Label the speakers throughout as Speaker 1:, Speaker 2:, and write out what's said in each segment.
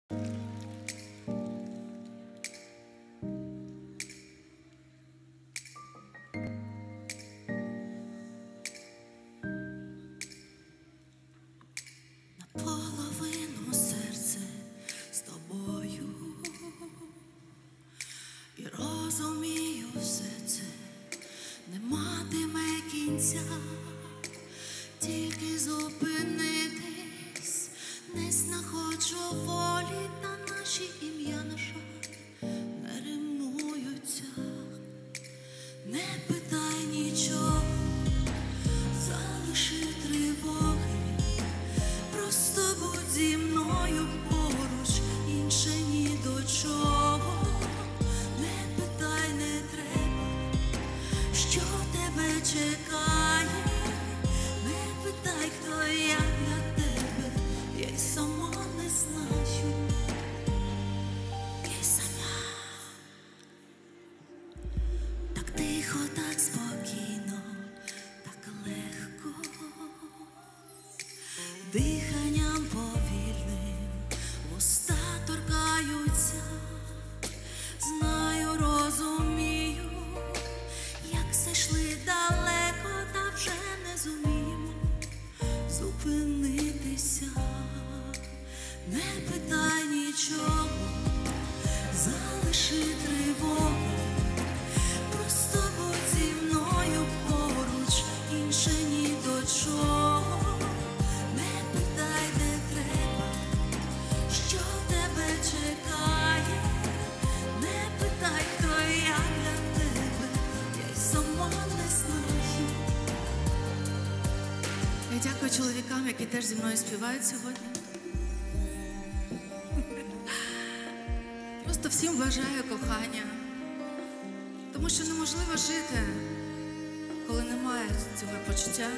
Speaker 1: Наполовину серце з тобою, і розумію, все це не матиме кінця, тільки зупинитись не знаходжу волі, та наші ім'я, на жаль, не римуються. Не питай нічого, залиши тривоги, просто будь зі мною поруч, інше ні до чого. Не питай, не треба, що тебе чекає. Не питай, хто я для тебе, я й сама не знаю, я й сама. Так тихо, так спокійно, так легко, диханням повільним вуста торкаються. Знаю, розумію, як зайшли далеко, та вже не зуміємо зупинитися. Не питай нічого, залиши тривоги, просто будь зі мною поруч, інше ні до чого. Не питай, не треба, що тебе чекає. Не питай, хто я для тебе, я й сама не знаю. Я дякую чоловікам, які теж зі мною співають сьогодні. Просто всім бажаю кохання, тому що неможливо жити, коли немає цього почуття.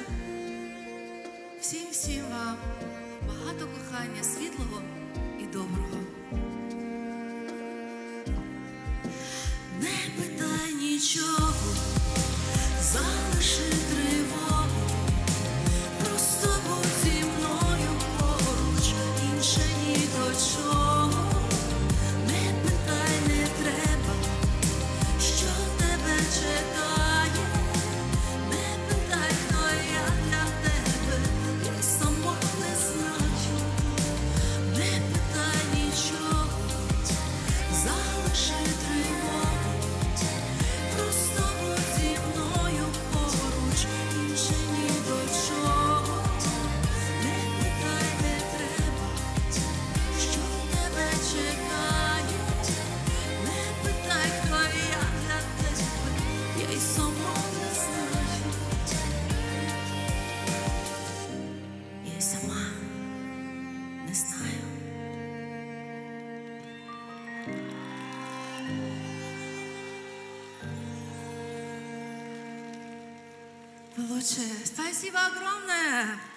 Speaker 1: Всім вам багато кохання, світлого і доброго. Не питай нічого, залиши тривогу, просто будь зі мною поруч, інше ні до чого. Не питай, не треба, що тебе чекає. Не питай, хто я для тебе, я й сама не знаю. Не питай нічого, залиши тривогу, просто будь зі мною поруч, інше ні до чого. Не питай, не треба, що тебе чекає. Не питай, хто я для тебе, я й сама не знаю. Я й сама не знаю. Лучше. Спасибо огромное.